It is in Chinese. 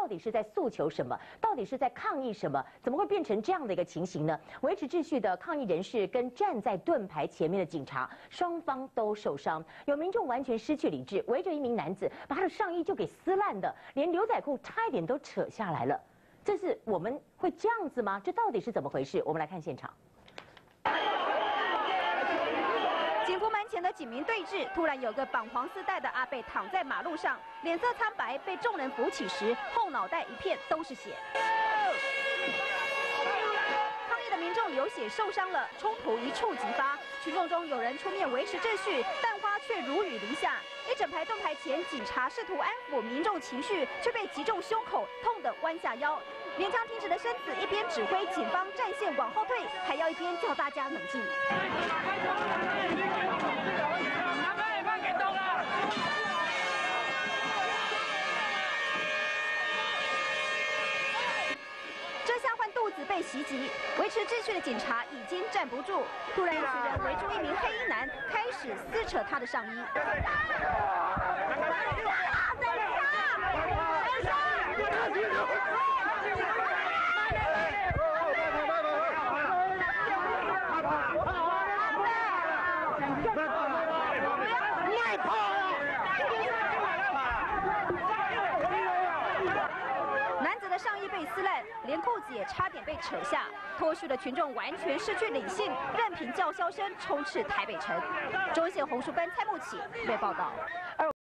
到底是在诉求什么？到底是在抗议什么？怎么会变成这样的一个情形呢？维持秩序的抗议人士跟站在盾牌前面的警察，双方都受伤，有民众完全失去理智，围着一名男子，把他的上衣就给撕烂的，连牛仔裤差一点都扯下来了。这是我们会这样子吗？这到底是怎么回事？我们来看现场。 警服门前的警民对峙，突然有个绑黄丝带的阿伯躺在马路上，脸色苍白，被众人扶起时，后脑袋一片都是血。抗议的民众流血受伤了，冲突一触即发，群众中有人出面维持秩序，但花却如雨淋下。一整排盾牌前，警察试图安抚民众情绪，却被击中胸口，痛得弯下腰。 勉强挺直的身子，一边指挥警方战线往后退，还要一边叫大家冷静。这下换肚子被袭击，维持秩序的警察已经站不住，突然一群人围住一名黑衣男，开始撕扯他的上衣。 男子的上衣被撕烂，连裤子也差点被扯下。脱序的群众完全失去理性，任凭叫嚣声充斥台北城。中线洪淑芬、蔡慕启特别报道。